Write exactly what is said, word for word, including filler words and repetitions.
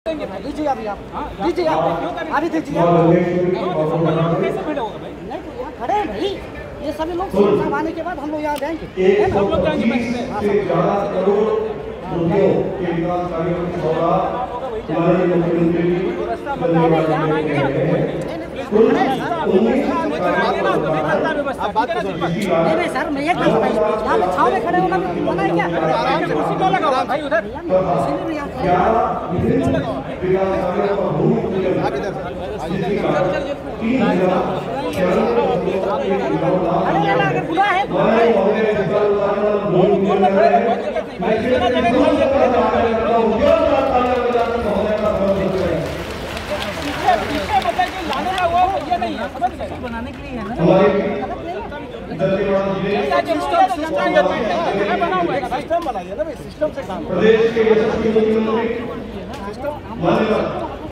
दीजिए अभी आप दीजिए आप अभी दीजिए कैसे खड़े होगा भाई? नहीं तो यहाँ खड़े हैं भाई, ये सभी लोग साहब आने के बाद हम लोग यहाँ जाएंगे, सब लोग जाएंगे नहीं सर, मैं ये यहाँ पे छाव में खड़े होना मना है क्या? कुर्सी क्यों लगाओ भाई उधर? अगर बुरा है बनाने के लिए है ना, सिस्टम बनाइए ना, सिस्टम से काम